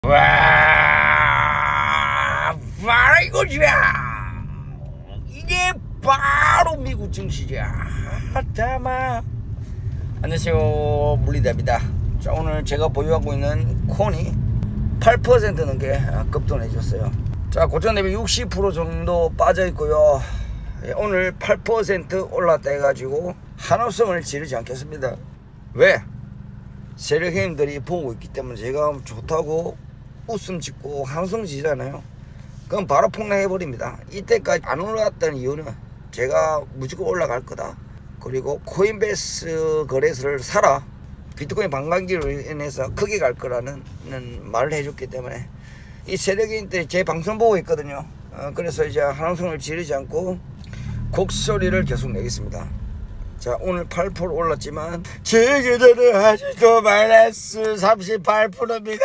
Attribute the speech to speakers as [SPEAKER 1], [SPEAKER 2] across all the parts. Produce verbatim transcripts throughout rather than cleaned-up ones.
[SPEAKER 1] 와, 바로 이거지야. 이게 바로 미국 증시지야. 다마. 안녕하세요, 물리대입니다. 자, 오늘 제가 보유하고 있는 콘이 팔 퍼센트 넘게 급등해줬어요. 자, 고점 대비 육십 퍼센트 정도 빠져 있고요. 오늘 팔 퍼센트 올랐다 해가지고 한호성을 지르지 않겠습니다. 왜? 세력형님들이 보고 있기 때문에 제가 좋다고 웃음 짓고 한호성 지잖아요. 그럼 바로 폭락해버립니다. 이때까지 안 올라갔다는 이유는 제가 무조건 올라갈 거다. 그리고 코인베이스 거래소를 사라. 비트코인 반감기로 인해서 크게 갈 거라는 말을 해줬기 때문에 이 세력인들이 제 방송 보고 있거든요. 어, 그래서 이제 한호성을 지르지 않고 곡소리를 계속 내겠습니다. 자, 오늘 팔 퍼센트 올랐지만 제 계좌는 아직도 마이너스 삼십팔 퍼센트입니다.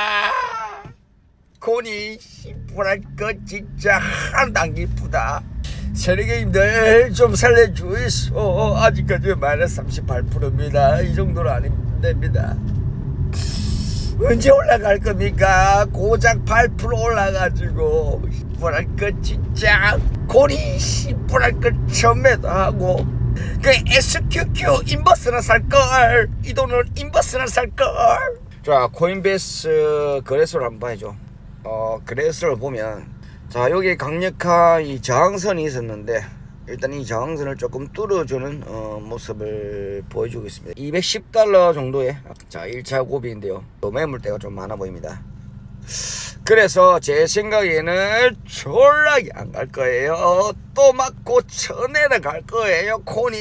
[SPEAKER 1] 콘이 씨부랄 거 진짜 하나도 안 기쁘다. 세력인들 좀 살려주이소. 아직까지 마이너스 삼십팔 퍼센트입니다. 이 정도는 안 됩니다. 언제 올라갈 겁니까? 고작 팔 퍼센트 올라가지고 씨부랄 거 진짜 콘이 씨부랄 거 전매도 하고 그 에스큐큐 인버스나 살걸. 이 돈은 인버스나 살걸. 자, 코인베이스 거래소를 한번 봐야죠. 어, 거래소를 보면 자, 여기 강력한 이 저항선이 있었는데 일단 이 저항선을 조금 뚫어주는 어, 모습을 보여주고 있습니다. 이백십 달러 정도의 자 일 차 고비인데요. 또 매물대가 좀 많아 보입니다. 그래서 제 생각에는 졸라게 안 갈 거예요. 또 맞고 쳐내려 갈 거예요, 콘이.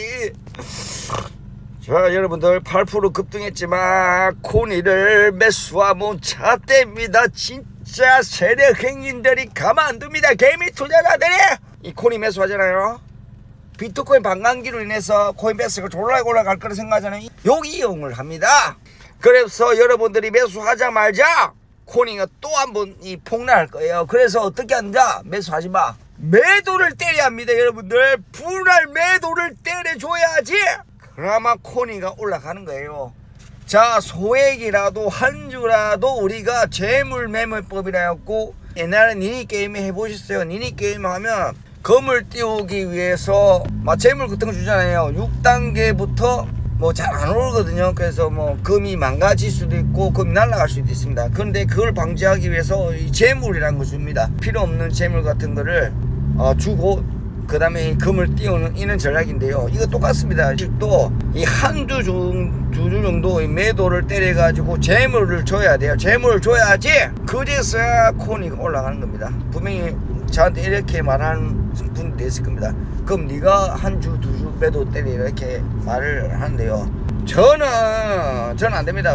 [SPEAKER 1] 자, 여러분들 팔 퍼센트 급등했지만 콘이를 매수하면 차대입니다. 진짜 세력행인들이 가만 안 둡니다. 개미 투자자들이 이 콘이 매수하잖아요. 비트코인 반감기로 인해서 코인베이스가 졸라게 올라갈 거라 생각하잖아요. 여기 이용을 합니다. 그래서 여러분들이 매수하자 말자 콘이가 또 한 번 이 폭락할 거예요. 그래서 어떻게 한다? 매수하지 마. 매도를 때려야 합니다, 여러분들. 분할 매도를 때려줘야지. 그나마 콘이가 올라가는 거예요. 자, 소액이라도 한 주라도 우리가 재물 매매법이라 해갖고 옛날에 니니게임 해보셨어요? 니니게임 하면 금을 띄우기 위해서 막 재물 같은 거 주잖아요. 육 단계부터 뭐 잘 안 오르거든요. 그래서 뭐 금이 망가질 수도 있고 금이 날아갈 수도 있습니다. 그런데 그걸 방지하기 위해서 이 재물이라는 거 줍니다. 필요 없는 재물 같은 거를 어, 주고 그 다음에 금을 띄우는 이런 전략인데요. 이거 똑같습니다. 또 이 한두 주, 두 주 정도 매도를 때려 가지고 재물을 줘야 돼요. 재물을 줘야지 그래서야 콘이 올라가는 겁니다. 분명히 저한테 이렇게 말하는 분도 있을 겁니다. 그럼 네가 한 주 두 주 매도 때려 이렇게 말을 하는데요. 저는 저는 안 됩니다.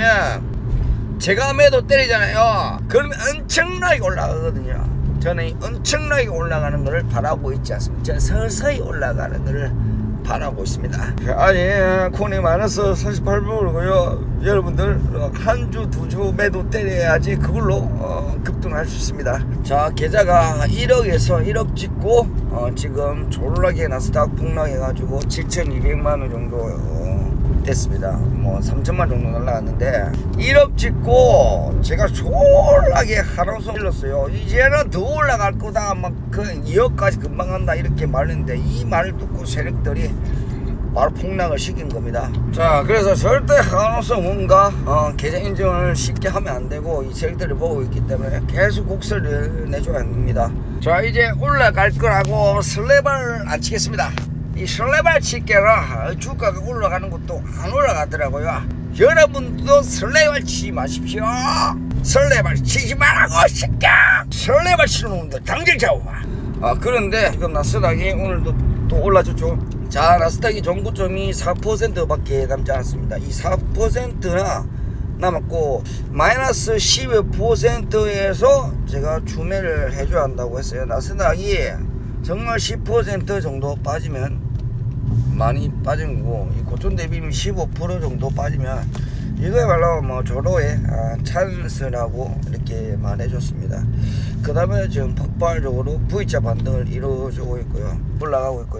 [SPEAKER 1] 왜냐면 제가 매도 때리잖아요. 그러면 엄청나게 올라가거든요. 저는 엄청나게 올라가는 것을 바라고 있지 않습니다. 저는 서서히 올라가는 것을 바라고 있습니다. 아니, 콘이 마이너스 사십팔 퍼센트고요. 여러분들 한 주 두 주 매도 때려야지 그걸로 어, 급등할 수 있습니다. 자, 계좌가 일억에서 일억 찍고 어, 지금 졸라게 나스닥 폭락해가지고 칠천이백만 원 정도 어, 됐습니다. 뭐 삼천만 정도 날라갔는데 일억 찍고 제가 졸라게 한호성 일렀어요. 이제는 더 올라갈 거다. 막 그 이억까지 금방 간다 이렇게 말했는데 이 말을 듣고 세력들이 바로 폭락을 시킨 겁니다. 자, 그래서 절대 한호성 뭔가 어, 계좌 인증을 쉽게 하면 안 되고 이 세력들이 보고 있기 때문에 계속 곡소리를 내줘야 합니다. 자, 이제 올라갈 거라고 설레발 안 치겠습니다. 이 설레발 치게라 주가가 올라가는 것도 안 올라가더라고요. 여러분도 설레발 치지 마십시오. 설레발 치지 말라고 새끼야. 설레발 치는 놈들 당장 잡아봐. 아, 그런데 지금 나스닥이 오늘도 또 올라졌죠. 자, 나스닥이 정고점이 사 퍼센트 밖에 남지 않았습니다. 이 사 퍼센트나 남았고 마이너스 십오 퍼센트에서 제가 주매를 해줘야 한다고 했어요. 나스닥이 정말 십 퍼센트 정도 빠지면 많이 빠진 거고 이 고점 대비 십오 퍼센트 정도 빠지면 이거야말로 뭐 조로의 아, 찬스라고 이렇게 말해줬습니다. 그 다음에 지금 폭발적으로 V자 반등을 이루어주고 있고요. 올라가고 있고요.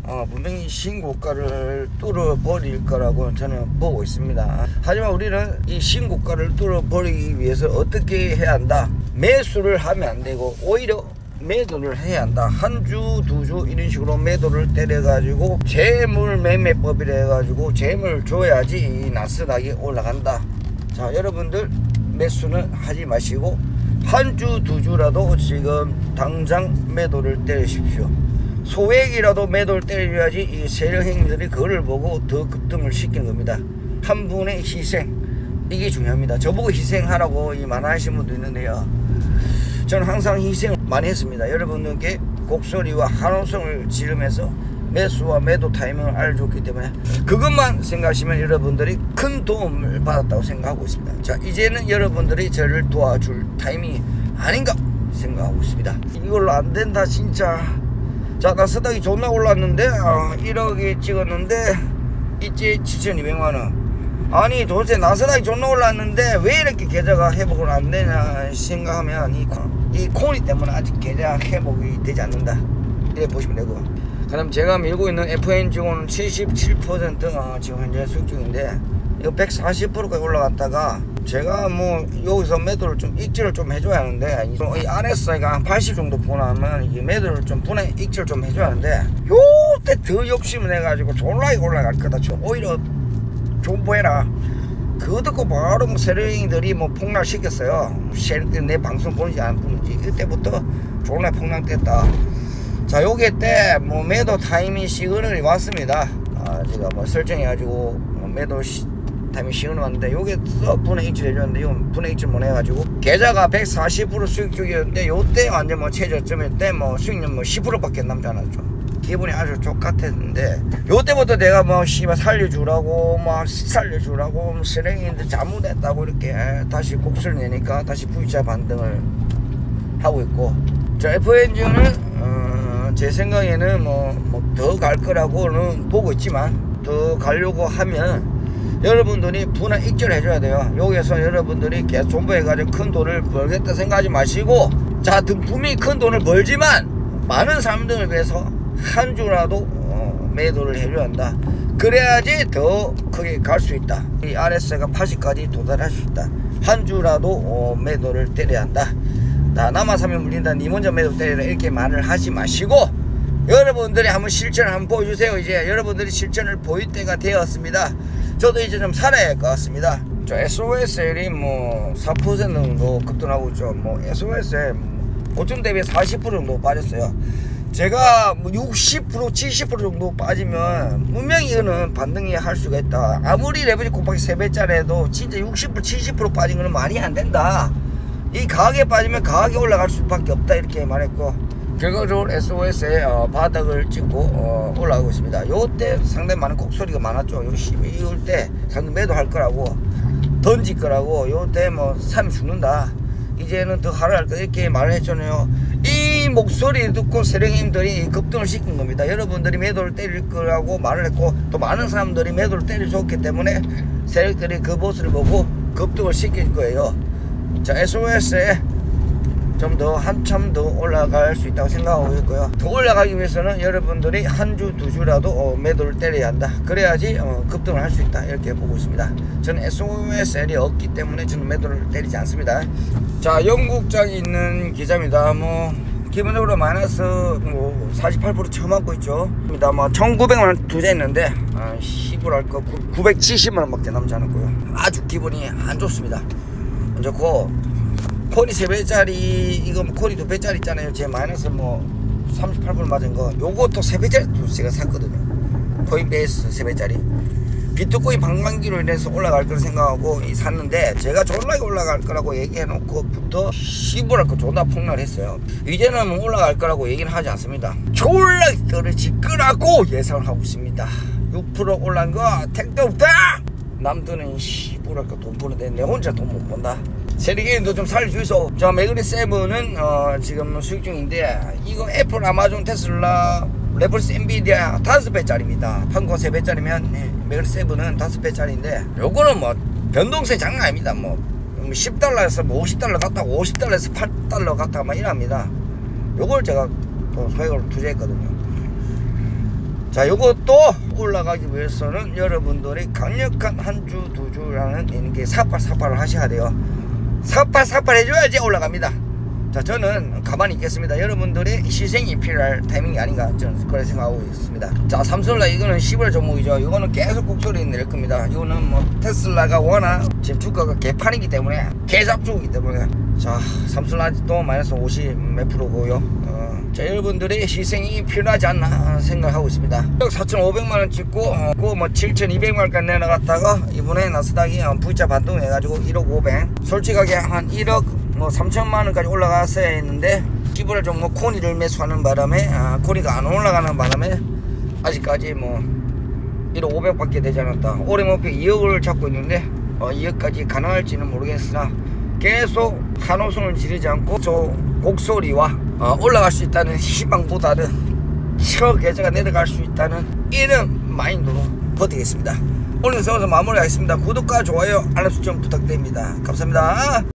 [SPEAKER 1] 어, 분명히 신고가를 뚫어버릴 거라고 저는 보고 있습니다. 하지만 우리는 이 신고가를 뚫어버리기 위해서 어떻게 해야 한다? 매수를 하면 안 되고 오히려 매도를 해야 한다. 한 주, 두 주 이런 식으로 매도를 때려가지고 재물매매법이라 해가지고 재물 줘야지 이 나스닥이 올라간다. 자, 여러분들 매수는 하지 마시고 한 주, 두 주라도 지금 당장 매도를 때리십시오. 소액이라도 매도를 때려야지 이 세력행위들이 그거를 보고 더 급등을 시키는 겁니다. 한 분의 희생, 이게 중요합니다. 저보고 희생하라고 이 만화하시는 분도 있는데요, 저는 항상 희생을 많이 했습니다. 여러분들께 곡소리와 한호성을 지르면서 매수와 매도 타이밍을 알려줬기 때문에 그것만 생각하시면 여러분들이 큰 도움을 받았다고 생각하고 있습니다. 자, 이제는 여러분들이 저를 도와줄 타이밍이 아닌가 생각하고 있습니다. 이걸로 안 된다 진짜. 자, 나스닥이 존나 올랐는데 어, 일억에 찍었는데 이제 칠천이백만 원. 아니 도대체 나스닥이 존나 올랐는데 왜 이렇게 계좌가 회복을 안 되냐 생각하면 이, 이 코니 때문에 아직 계좌 회복이 되지 않는다, 이렇게 보시면 되고, 그럼 제가 밀고 있는 에프엔지오는 칠십칠 퍼센트 어, 지금 현재 수익 중인데 이거 백사십 퍼센트까지 올라갔다가 제가 뭐 여기서 매도를 좀 익절을 좀 해줘야 하는데 이 알에스아이가 한 팔십 정도 보나면 이 매도를 좀 분해 익절 좀 해줘야 하는데 요때 더 욕심을 내가지고 졸라게 올라갈 거다. 오히려 존버해라. 그거 듣고 바로 뭐 세력인들이 뭐 폭락시켰어요. 세력들 내 방송 보는지 안 보는지 그때부터 졸라 폭락됐다. 자, 요게 때 뭐 매도 타이밍 시그널이 왔습니다. 아, 제가 뭐 설정해가지고 뭐 매도 시, 타이밍 시그널 왔는데 요게 썩 분해 익절 해줬는데 이건 분해 익절 못 해가지고 계좌가 백사십 퍼센트 수익 중이었는데 요때 완전 뭐 최저점일 때 뭐 수익률 뭐 십 퍼센트밖에 남지 않았죠. 기분이 아주 족같았는데 요때부터 내가 뭐 씨발 살려주라고 막 살려주라고 실행인들 잘못했다고 이렇게 다시 곡수를 내니까 다시 V자 반등을 하고 있고, 자, 에프엔지는 어, 제 생각에는 뭐 더 갈 거라고는 보고 있지만 더 가려고 하면 여러분들이 분할 익절 해줘야 돼요. 여기서 여러분들이 계속 존버해가지고 큰 돈을 벌겠다 생각하지 마시고, 자, 분명히 큰 돈을 벌지만 많은 사람들을 위해서 한 주라도 어, 매도를 해줘야 한다. 그래야지 더 크게 갈 수 있다. 이 알에스아이가 팔십까지 도달할 수 있다. 한 주라도 어, 매도를 때려야 한다. 나 나만 사면 물린다, 니 먼저 매도 때려라, 이렇게 말을 하지 마시고 여러분들이 한번 실천을 한번 보여주세요. 이제 여러분들이 실천을 보일 때가 되었습니다. 저도 이제 좀 살아야 할 것 같습니다. 저 에스오에스엘이 뭐 사 퍼센트 정도 급등하고 있죠. 뭐 에스오에스엘 고점 대비 사십 퍼센트 정도 빠졌어요. 제가 뭐 육십 퍼센트 칠십 퍼센트 정도 빠지면 분명히 이거는 반등이 할 수가 있다. 아무리 레버리지 곱하기 세 배짜리 해도 진짜 육십 퍼센트 칠십 퍼센트 빠진 거는 말이 안 된다. 이 가격에 빠지면 가격이 올라갈 수밖에 없다, 이렇게 말했고, 결과적으로 에스오에스에 어, 바닥을 찍고 어, 올라가고 있습니다. 요때 상당히 많은 곡소리가 많았죠. 요 이럴 때 상당히 매도할 거라고, 던질 거라고, 요때 뭐 사면 죽는다, 이제는 더 하락할 거, 이렇게 말을 했잖아요. 이 목소리 듣고 세력님들이 급등을 시킨 겁니다. 여러분들이 매도를 때릴 거라고 말을 했고, 또 많은 사람들이 매도를 때려줬기 때문에 세력들이 그 모습을 보고 급등을 시킬 거예요. 자, 에스오에스에 좀 더 한참 더 올라갈 수 있다고 생각하고 있고요. 더 올라가기 위해서는 여러분들이 한 주, 두 주라도 어, 매도를 때려야 한다. 그래야지 어, 급등을 할 수 있다, 이렇게 보고 있습니다. 저는 에스오에스엘이 없기 때문에 저는 매도를 때리지 않습니다. 자, 영국장이 있는 기자입니다. 뭐 기본적으로 마이너스 뭐 사십팔 퍼센트 처음 하고 있죠. 뭐 천구백만 원 투자했는데 아, 시불할 거 구백칠십만 원밖에 남지 않았고요. 아주 기분이 안 좋습니다. 안 좋고, 코니 세 배짜리, 이거 코니 두 배짜리 있잖아요. 제 마이너스 뭐 삼십팔 퍼센트 맞은 거, 요것도 세 배짜리도 제가 샀거든요. 코인베이스 세 배짜리. 비트코인 방광기로 인해서 올라갈 걸 생각하고 샀는데, 제가 졸라게 올라갈 거라고 얘기해놓고부터 시불할 거 존나 폭락을 했어요. 이제는 뭐 올라갈 거라고 얘기는 하지 않습니다. 졸라게 떨어질 거라고 예상을 하고 있습니다. 육 퍼센트 올라간 거 택도 없다. 남들은 시불할 거 돈 버는데 내 혼자 돈 못 번다. 세리게임도 좀 살려주이소. 저 매그리 세븐은 어, 지금 수익 중인데, 이거 애플, 아마존, 테슬라, 레버스, 엔비디아 다섯 배짜리입니다. 한국 세 배짜리면 네, 매그리 세븐은 다섯 배짜리인데, 요거는 뭐 변동성이 장난 아닙니다. 뭐 십 달러에서 뭐 오십 달러 갔다가 오십 달러에서 팔 달러 갔다가 막 이랍니다. 요걸 제가 또 소액으로 투자했거든요. 자, 자, 요것도 올라가기 위해서는 여러분들이 강력한 한 주, 두 주라는 게 사팔사팔을 하셔야 돼요. 사팔사팔 해줘야지 올라갑니다. 자, 저는 가만히 있겠습니다. 여러분들의 희생이 필요할 타이밍이 아닌가 저는 그렇게 생각하고 있습니다. 자, 삼성라 이거는 십월 종목이죠. 이거는 계속 곡소리 낼 겁니다. 이거는 뭐 테슬라가 워낙 지금 주가가 개판이기 때문에 개잡주기 때문에 자, 삼성라지도 마이너스 오십 몇 프로고요. 어, 자, 여러분들의 희생이 필요하지 않나 생각하고 있습니다. 사천오백만 원 찍고 어, 그뭐 칠천이백만 원까지 내려갔다가 이번에 나스닥이 어, V자 반등 해가지고 일억 오백, 솔직하게 한 일억 뭐 삼천만 원까지 올라갔어야 했는데 기부를 좀 뭐 코니를 매수하는 바람에 아, 코니가 안 올라가는 바람에 아직까지 뭐 일억 오백 밖에 되지 않았다. 올해 목표 이억을 잡고 있는데 어, 이억까지 가능할지는 모르겠으나 계속 한호선을 지르지 않고 저 곡소리와 어, 올라갈 수 있다는 희망보다는 저 계좌가 내려갈 수 있다는 이런 마인드로 버티겠습니다. 오늘 영상에서 마무리하겠습니다. 구독과 좋아요 알람 설정 부탁드립니다. 감사합니다.